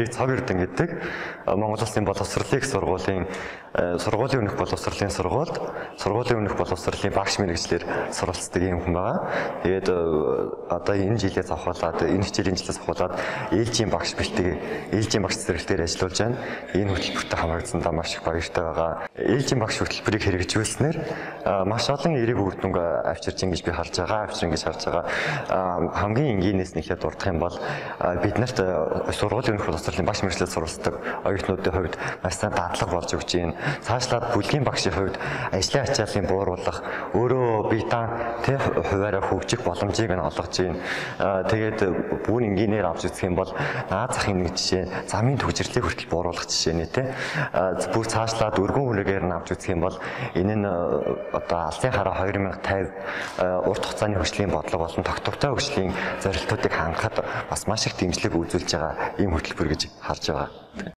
нэрийг Цог Эрдэнэ гэдэг Монгол Улсын боловсролын их сургуулийн сургуулийн өмнөх боловсролын сургуулийн өмнөх боловсролын багш мэргэжлэр суралцдаг юм хүн байгаа. Тэгээд одоо энэ жилээс авахлаад энэ хичээлийн жилээс авахлаад ээлжийн багш бэлтгэе, ээлжийн багш зэрэгтээр ажиллаж байна. Энэ хөтөлбөртөд хамрагдсандаа маш их баяртай байгаа. Ээлжийн багш хөтөлбөрийг хэрэгжүүлснээр маш олон эерэг үр дүнг авчирч ингэж би харж байгаа. Хамгийн энгийнээс нэхлээд дурдах юм бол бид нарт сургуулийн өмнөх боловсролын багш мэргэжлээр суралцдаг оюутнуудын хувьд маш сайн дадлага болж өгч байна. Цаашлаад бүлгийн багшийн хувьд ажлын ачааллыг бууруулах, өөрөө биетан хуваараа хөгжих боломжийг нь олгож байна. Тэгээд бүр энгийнээр авч үзэх юм бол наад захын нэг жишээ, замын төвжирлийг хүртэл бууруулах жишээ нэ тэ. Бүр цаашлаад өргөн хүрээгээр нь авч үзэх юм бол энэ нь одоо Алсын хараа 2050 урт хугацааны хөгжлийн бодлого болон тогтвортой хөгжлийн зорилтуудыг хангахад бас маш их дэмжлэг үзүүлж байгаа ийм хөтөлбөр гэж харж байгаа.